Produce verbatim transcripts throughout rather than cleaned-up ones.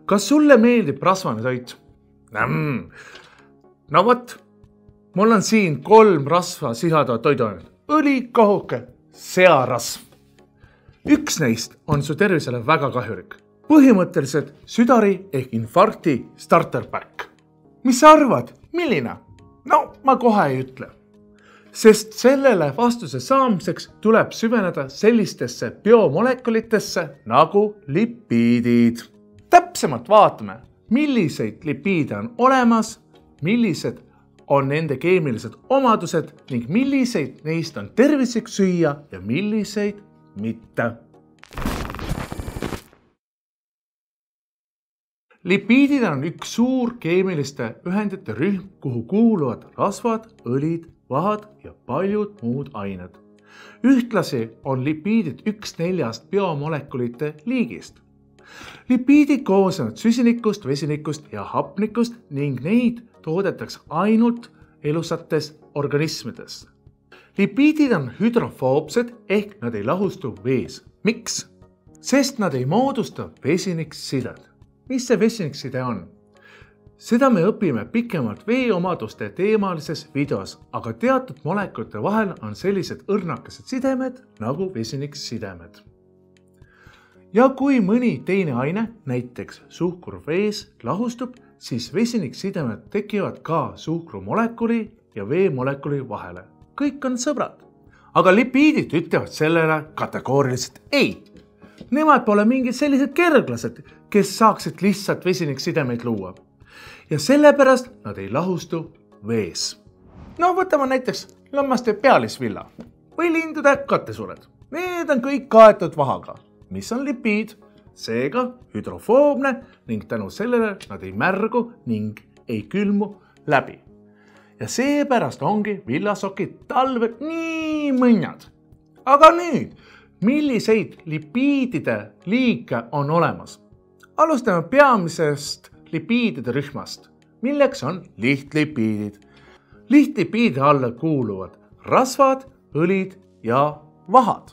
Kas sulle meeldib rasvane toit? Mm. No vot, mul on siin kolm rasva sisaldavat toiduainet. Õli, kohuke, searasv. Üks neist on su tervisele väga kahjulik. Põhimõtteliselt südari ehk infarkti starter pack. Mis sa arvad? Milline? No, ma kohe ei ütle. Sest sellele vastuse saamiseks tuleb süveneda sellistesse biomolekulitesse nagu lipiidid. Täpsemalt vaatame, milliseid lipiide on olemas, millised on nende keemilised omadused ning milliseid neist on tervislik süüa ja milliseid mitte. Lipiidid on üks suur keemiliste ühendite rühm, kuhu kuuluvad rasvad, õlid, vahad ja paljud muud ained. Ühtlasi on lipiidid üks neljast biomolekulite liigist. Lipiidid koosnevad süsinikust, vesinikust ja hapnikust ning neid toodetakse ainult elusates organismides. Lipiidid on hüdrofoobsed ehk nad ei lahustu vees. Miks? Sest nad ei moodusta vesiniksidet. Mis see vesinikside on? Seda me õpime pikemalt vee omaduste teemalises videos, aga teatud molekulite vahel on sellised õrnakesed sidemed nagu vesiniksidemed. Ja kui mõni teine aine, näiteks suhkur vees, lahustub, siis vesiniksidemed tekivad ka suhkrumolekuli ja veemolekuli vahele. Kõik on sõbrad. Aga lipiidid ütlevad sellele kategooriliselt ei. Nemad pole mingid sellised kerglased, kes saaksid lihtsalt vesiniksidemeid luua. Ja sellepärast nad ei lahustu vees. No võtame näiteks lammaste pealisvilla või lindude kattesured. Need on kõik kaetud vahaga, mis on lipiid, seega hüdrofoobne ning tänu sellele nad ei märgu ning ei külmu läbi. Ja seepärast ongi villasokid talvel nii mõnnad. Aga nüüd, milliseid lipiidide liike on olemas? Alustame peamisest lipiidide rühmast, milleks on lihtlipiidid. Lihtlipiidide alla kuuluvad rasvad, õlid ja vahad.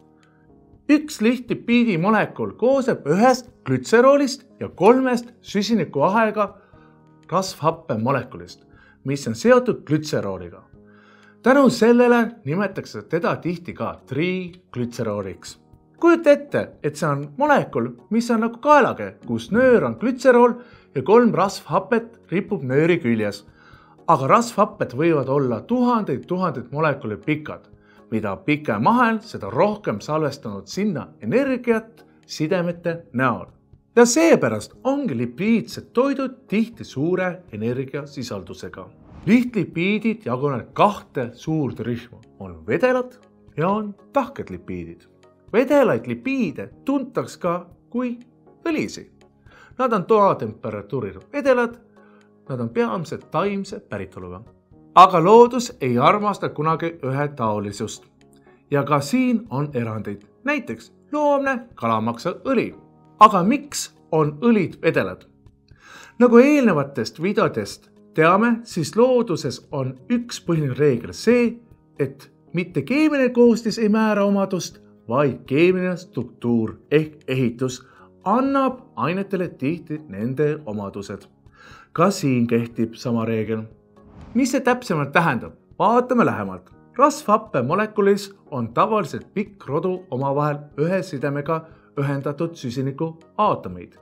Üks lihtlipiidi molekul koosneb ühest glütseroolist ja kolmest süsinikuahega rasvhappe molekulist, mis on seotud glütserooliga. Tänu sellele nimetatakse teda tihti ka triglütserooliks. Kujuta ette, et see on molekul, mis on nagu kaelage, kus nöör on glütserool ja kolm rasvhapet ripub nööri küljes. Aga rasvhapped võivad olla tuhandeid tuhandeid molekuli pikad. Mida pikem ahel, seda rohkem salvestanud sinna energiat sidemete näol. Ja seepärast ongi lipiidsed toidud tihti suure energiasisaldusega. Lihtlipiidid jagunevad kahte suurt rühma. On vedelad ja on tahked lipiidid. Vedelaid lipiide tuntaks ka kui õlisi. Nad on toatemperatuuril vedelad, nad on peamiselt taimse päritoluga. Aga loodus ei armasta kunagi ühetaolisust. Ja ka siin on erandeid. Näiteks loomne kalamaksa õli. Aga miks on õlid vedelad? Nagu eelnevatest videodest teame, siis looduses on üks põhiline reegel see, et mitte keemiline koostis ei määra omadust, vaid keemiline struktuur ehk ehitus annab ainetele tihti nende omadused. Ka siin kehtib sama reegel. Mis see täpsemalt tähendab? Vaatame lähemalt. Rasvhappe molekulis on tavaliselt pikk rodu omavahel ühe sidemega ühendatud süsiniku aatomid.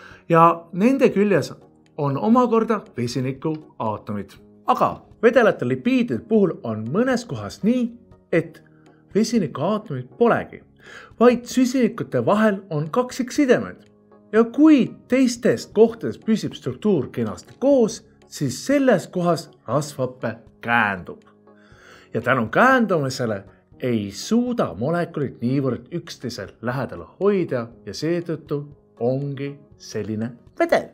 Ja nende küljes on omakorda vesiniku aatomid. Aga vedelate lipiidide puhul on mõnes kohas nii, et vesiniku aatomid polegi, vaid süsinikute vahel on kaksiksidemed. Ja kui teistest kohtadest püsib struktuur kenasti koos, siis selles kohas rasvhappe käändub. Ja tänu käändumisele ei suuda molekulid niivõrd üksteisel lähedal hoida ja seetõttu ongi selline vedel.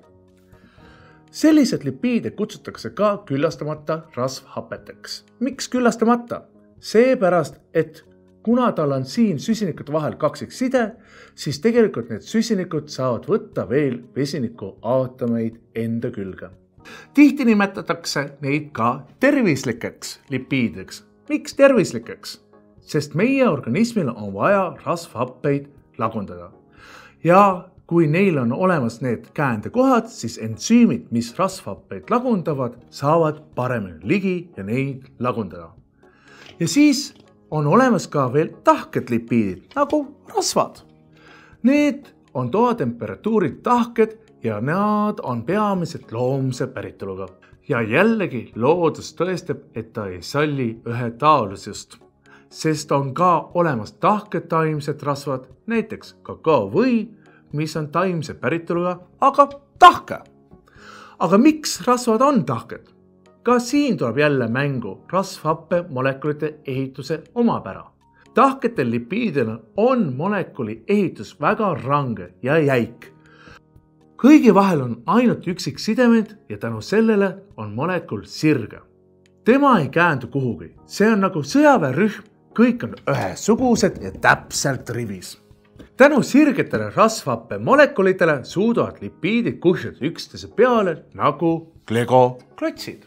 Sellised lipiide kutsutakse ka küllastamata rasvhapeteks. Miks küllastamata? Seepärast, et kuna tal on siin süsinikute vahel kaksikside, siis tegelikult need süsinikud saavad võtta veel vesiniku aatomeid enda külge. Tihti nimetatakse neid ka tervislikeks lipiideks. Miks tervislikeks? Sest meie organismil on vaja rasvhappeid lagundada. Ja kui neil on olemas need käändekohad, siis entsüümid, mis rasvhappeid lagundavad, saavad paremini ligi ja neid lagundada. Ja siis on olemas ka veel tahked lipiidid, nagu rasvad. Need on toatemperatuurid tahked ja nad on peamiselt loomse päritoluga. Ja jällegi loodus tõestab, et ta ei salli ühetaolisust, sest on ka olemas tahked taimsed rasvad, näiteks kakao või, mis on taimse päritoluga, aga tahke. Aga miks rasvad on tahked? Ka siin tuleb jälle mängu rasvhappe molekulite ehituse omapära. Tahketel lipiidil on molekuli ehitus väga range ja jäik. Kõigi vahel on ainult üksik sidemed ja tänu sellele on molekul sirge. Tema ei käändu kuhugi. See on nagu sõjaväerühm, kõik on ühesugused ja täpselt rivis. Tänu sirgetele rasvhappe molekulitele suudavad lipiidid kuhjuda üksteise peale nagu Lego-klotsid.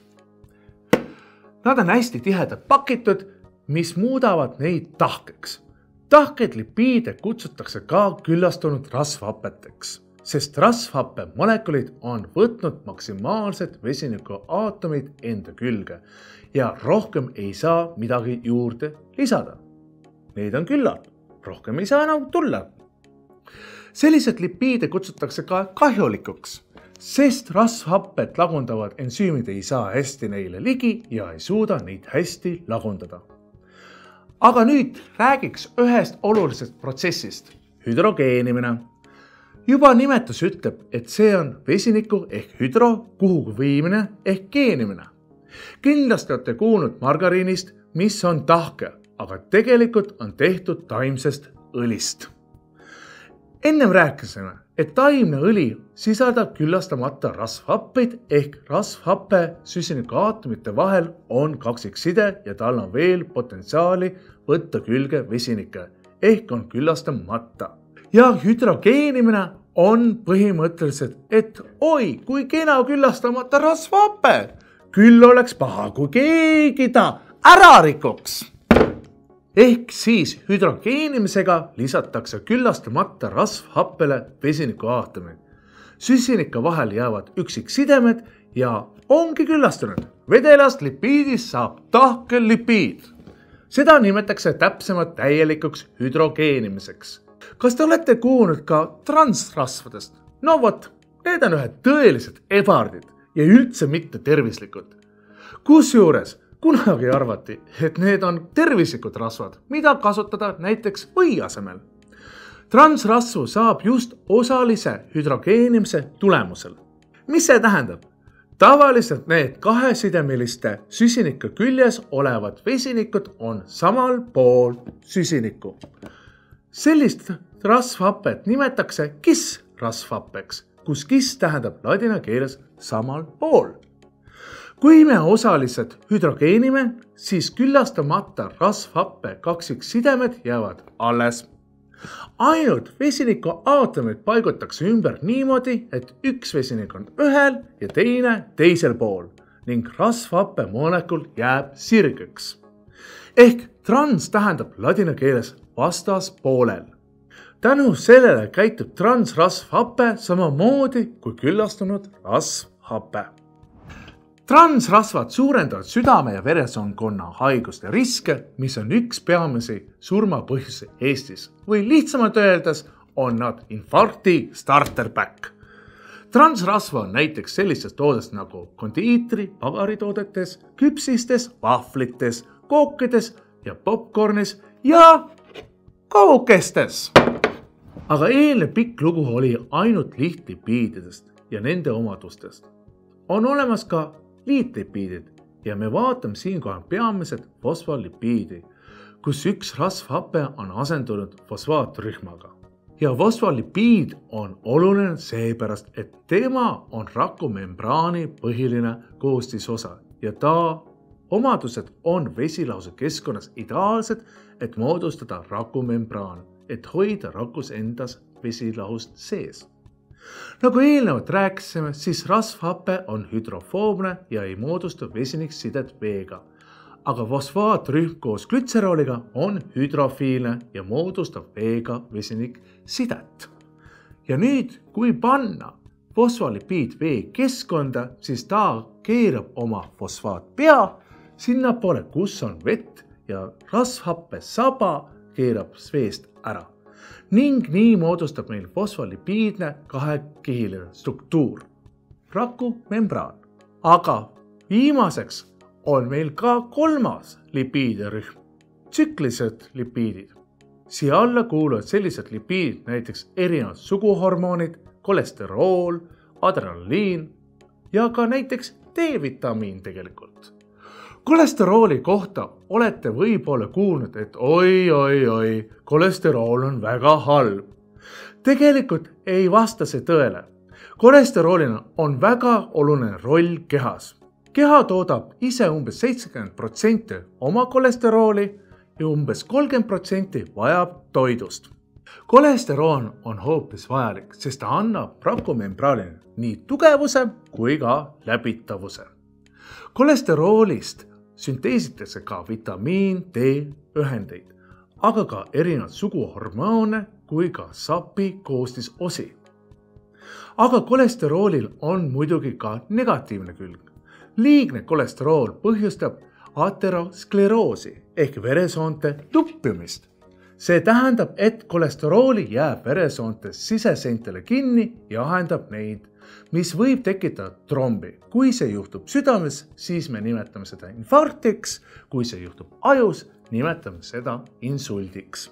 Nad on hästi tihedalt pakitud, mis muudavad neid tahkeks. Tahked lipiide kutsutakse ka küllastunud rasvhappeteks, sest rasvhappe molekulid on võtnud maksimaalset vesiniku aatomid enda külge ja rohkem ei saa midagi juurde lisada. Neid on küllalt, rohkem ei saa enam tulla. Sellised lipiide kutsutakse ka kahjulikuks, sest rasvhapped lagundavad entsüümid ei saa hästi neile ligi ja ei suuda neid hästi lagundada. Aga nüüd räägiks ühest olulisest protsessist, hüdrogeenimine. Juba nimetus ütleb, et see on vesiniku ehk hüdro kuhugi viimine ehk geenimine. Kindlasti olete kuulnud margariinist, mis on tahke, aga tegelikult on tehtud taimsest õlist. Ennem rääkisime, et taimne õli sisaldab küllastamata rasvhappeid ehk rasvhappe süsiniku aatomite vahel on kaksikside ja tal on veel potentsiaali võtta külge vesinikke ehk on küllastamata. Ja hüdrogeenimine on põhimõtteliselt, et oi, kui kena küllastamata rasvhappe, küll oleks paha, kui keegi ta ära rikuks. Ehk siis hüdrogeenimisega lisatakse küllastamata rasvhappele vesiniku aatomid. Süsinika vahel jäävad üksik sidemed ja ongi küllastunud. Vedelast lipiidist saab tahke lipiid. Seda nimetakse täpsemalt täielikuks hüdrogeenimiseks. Kas te olete kuulnud ka transrasvadest? No vot, need on ühed tõelised ebardid ja üldse mitte tervislikud. Kusjuures kunagi arvati, et need on tervislikud rasvad, mida kasutada näiteks või asemel. Transrasvu saab just osalise hüdrogeenimise tulemusel. Mis see tähendab? Tavaliselt need kahesidemeliste süsiniku küljes olevad vesinikud on samal pool süsinikku. Sellist rasvhapet nimetakse kiss-rasvhappeks, kus kiss tähendab ladina keeles samal pool. Kui me osaliselt hüdrogeenime, siis küllastamata rasvhappe kaksiksidemed jäävad alles. Ainult vesiniku aatomid paigutakse ümber niimoodi, et üks vesinik on ühel ja teine teisel pool ning rasvhappe molekul jääb sirgeks. Ehk trans tähendab ladina keeles vastas poolel. Tänu sellele käitub transrasvhappe samamoodi kui küllastunud rasvhappe. Transrasvad suurendavad südame ja veresoonkonna haiguste riske, mis on üks peamisi surmapõhjusi Eestis. Või lihtsamalt öeldes on nad infarkti starterpack. Transrasva on näiteks sellistest toodest nagu kondiitri, pabaritoodetes, küpsistes, vahvlites, kookides ja popcornis ja kaukestes. Aga eelne pikk lugu oli ainult lihtlipiididest ja nende omadustest. On olemas ka liitlipiidid ja me vaatame siinkohal peamiselt fosfolipiidi, kus üks rasvhappe on asendunud fosfaatrühmaga. Ja fosfolipiid on oluline seepärast, et tema on rakumembraani põhiline koostisosa ja ta omadused on vesilahuse keskkonnas ideaalsed, et moodustada rakumembraan, et hoida rakus endas vesilahust sees. Nagu eelnevalt rääkisime, siis rasvhappe on hüdrofoobne ja ei moodusta vesiniksidet veega. Aga fosfaatrühm koos glütserooliga on hüdrofiilne ja moodustab veega vesiniksidet. ja nüüd, kui panna fosfolipiid vee keskkonda, siis ta keerab oma fosfaatpea sinnapoole, kus on vett ja rasvhappe saba keerab veest ära. Ning nii moodustab meil fosfolipiidne kahekihiline struktuur, rakumembraan. Aga viimaseks on meil ka kolmas lipiidirühm, tsüklilised lipiidid. Siia alla kuuluvad sellised lipiidid, näiteks erinevad suguhormoonid, kolesterool, adrenaliin ja ka näiteks D-vitamiin tegelikult. Kolesterooli kohta olete võib-olla kuulnud, et oi, oi, oi, kolesterool on väga halb. Tegelikult ei vasta see tõele. Kolesteroolina on väga oluline roll kehas. Keha toodab ise umbes seitsekümmend protsenti oma kolesterooli ja umbes kolmkümmend protsenti vajab toidust. Kolesterool on hoopis vajalik, sest ta annab rakumembraanile nii tugevuse kui ka läbitavuse. Kolesteroolist sünteesitakse ka vitamiin D ühendeid, aga ka erinevad suguhormoone kui ka sapi koostisosi. Aga kolesteroolil on muidugi ka negatiivne külg. Liigne kolesterool põhjustab ateroskleroosi ehk veresoonte tuppimist. See tähendab, et kolesterooli jääb veresoonte siseseintele kinni ja ahendab neid, mis võib tekitada trombi. Kui see juhtub südames, siis me nimetame seda infarktiks, kui see juhtub ajus, nimetame seda insuldiks.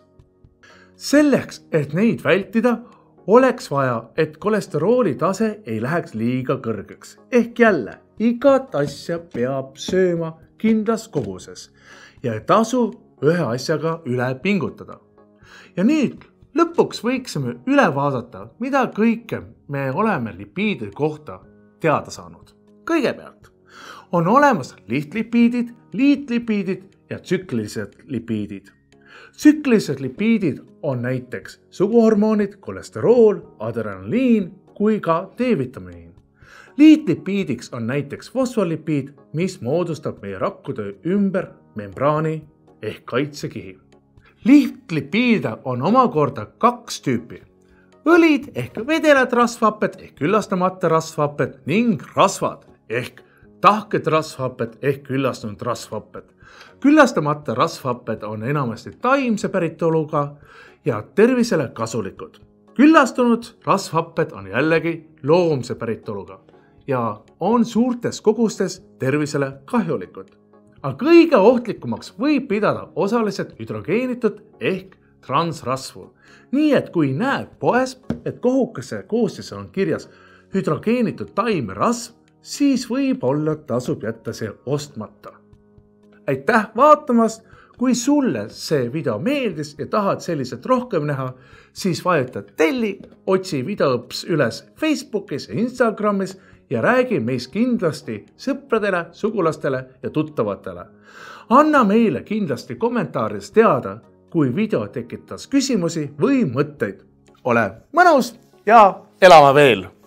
Selleks, et neid vältida, oleks vaja, et kolesterooli tase ei läheks liiga kõrgeks. Ehk jälle, igat asja peab sööma kindlas koguses ja ei tasu ühe asjaga üle pingutada. Ja nüüd lõpuks võiksime üle vaadata, mida kõike me oleme lipiidide kohta teada saanud. Kõigepealt on olemas lihtlipiidid, liitlipiidid ja tsüklilised lipiidid. Tsüklilised lipiidid on näiteks suguhormoonid, kolesterool, adrenaliin kui ka D-vitamiin. Liitlipiidiks on näiteks fosfolipiid, mis moodustab meie rakkude ümber membraani ehk kaitsekihi. Lihtlipiide on omakorda kaks tüüpi. Õlid ehk vedelad rasvhapped ehk küllastamata rasvhapped ning rasvad ehk tahked rasvhapped ehk küllastunud rasvhapped. Küllastamata rasvhapped on enamasti taimse päritoluga ja tervisele kasulikud. Küllastunud rasvhapped on jällegi loomse päritoluga ja on suurtes kogustes tervisele kahjulikud. Aga kõige ohtlikumaks võib pidada osaliselt hüdrogeenitud ehk transrasvu. Nii et kui näed poes, et kohukese koostis on kirjas hüdrogeenitud taimerasv, siis võib olla tasub jätta see ostmata. Aitäh vaatamast! Kui sulle see video meeldis ja tahad selliselt rohkem näha, siis vajuta telli, otsi videoõps üles Facebookis ja Instagramis ja räägi meist kindlasti sõpradele, sugulastele ja tuttavatele. Anna meile kindlasti kommentaarides teada, kui video tekitas küsimusi või mõtteid. Ole mõnus ja elame veel!